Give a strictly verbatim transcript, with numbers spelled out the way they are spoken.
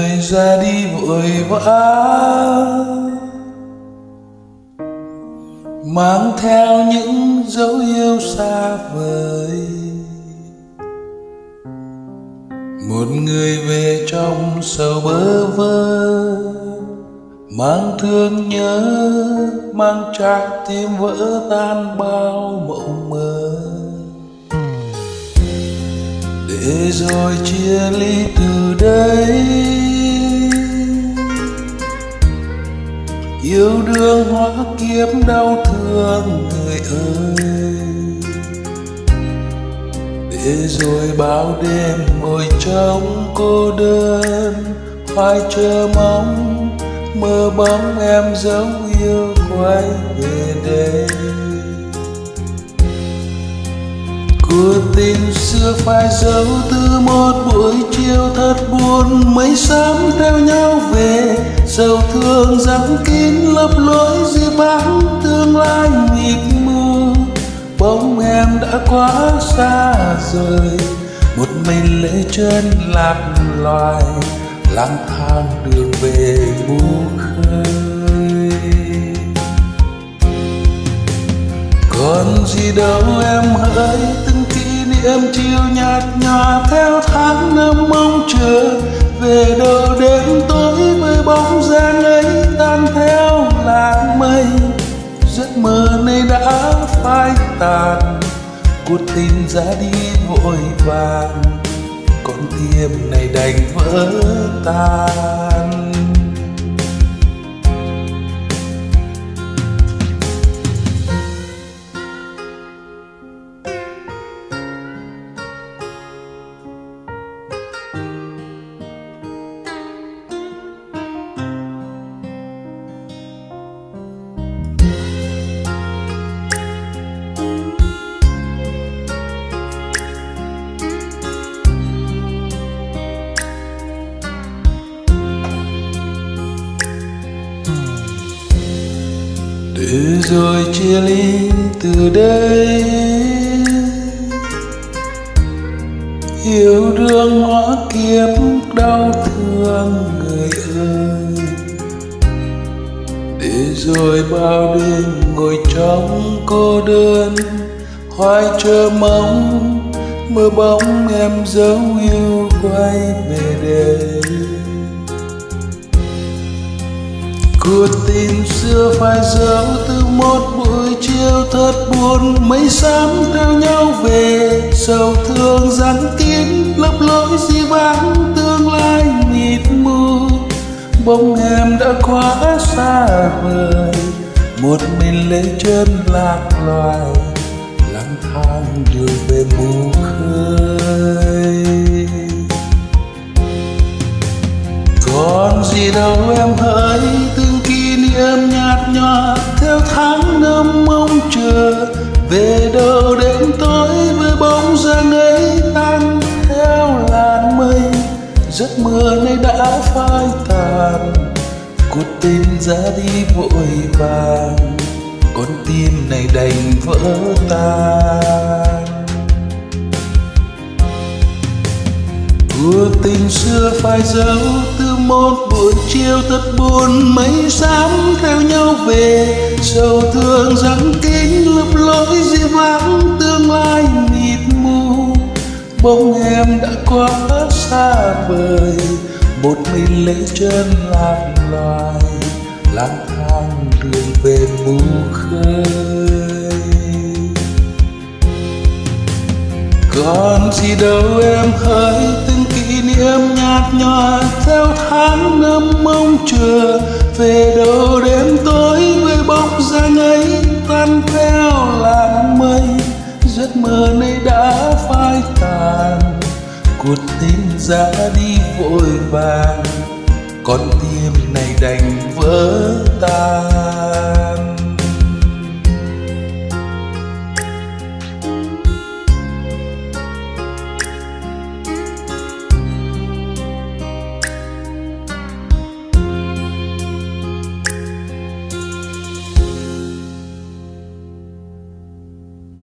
người ra đi vội vã, mang theo những dấu yêu xa vời. Một người về trong sầu bơ vơ, mang thương nhớ, mang trái tim vỡ tan bao mộng mơ. Để rồi chia ly từ đây, yêu đương hóa kiếp đau thương người ơi. Để rồi bao đêm ngồi trong cô đơn, hoài chờ mong mơ bóng em dấu yêu quay về đây. Cuộc tình xưa phải giấu từ một buổi chiều thật buồn, mây xám theo nhau về, sầu thương giăng kín lấp lối dư vắng tương lai mịt mù. Bóng em đã quá xa rời, một mình lê chân lạc loài, lang thang đường về mù khơi. Còn gì đâu em hỡi, từng kỷ niệm chiều nhạt nhòa theo tháng năm mong chờ. Về đâu đêm tối với bóng dáng ấy tan theo làn mây, giấc mơ này đã phai tàn. Cuộc tình ra đi vội vàng, con tim này đành vỡ tan. Để rồi chia ly từ đây, yêu đương hóa kiếp đau thương người ơi. Để rồi bao đêm ngồi trong cô đơn, hoài chờ mong mơ bóng em dấu yêu quay về đây. Cuộc tình xưa phải giấu từ một buổi chiều thật buồn, mây xám theo nhau về, sầu thương giăng kín lấp lối dĩ vãng tương lai mịt mù. Bóng em đã quá xa vời, một mình lê chân lạc loài, lang thang đường về mù khơi. Còn gì đâu em hỡi, từng kỷ niệm nhạt nhòa theo tháng năm mong chờ. Về đâu đến tối với bóng dáng ấy tan theo làn mây, giấc mơ này đã phai tàn. Cuộc tình ra đi vội vàng, con tim này đành vỡ tan. Cuộc tình xưa phải giấu từ một buổi chiều thật buồn, mây xám theo nhau về, sầu thương giăng kín lấp lối dĩ vãng tương lai mịt mù. Bóng em đã quá xa vời, một mình lê chân lạc loài, lang thang đường về mù khơi. Còn gì đâu em hỡi, từng kỷ niệm nhạt nhòa theo tháng năm mong chờ. Về đâu đêm tối với bóng dáng ấy tan theo làn mây, giấc mơ này đã phai tàn. Cuộc tình ra đi vội vàng, con tim này đành vỡ tan.